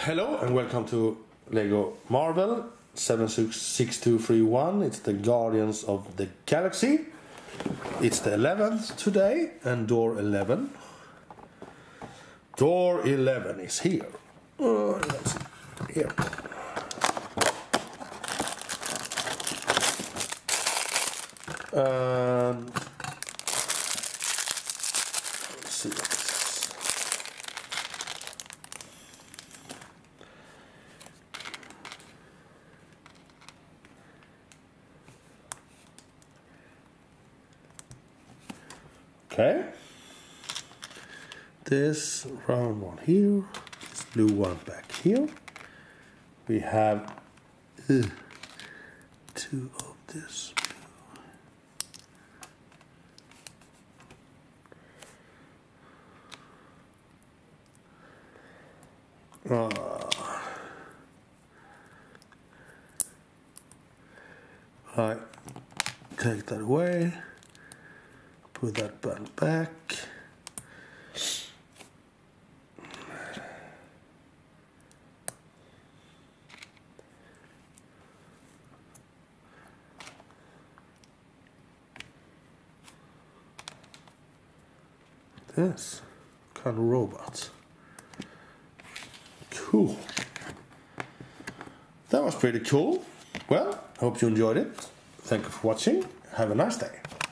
Hello and welcome to Lego Marvel 76231. It's the Guardians of the Galaxy. It's the 11th today and door 11. Door 11 is here. Let's see. Here. Let's see what this is. Okay, this round one here, this blue one back here. We have two of this blue. Right, take that away. Put that button back. This kind of robot. Cool. That was pretty cool. Well, hope you enjoyed it. Thank you for watching. Have a nice day.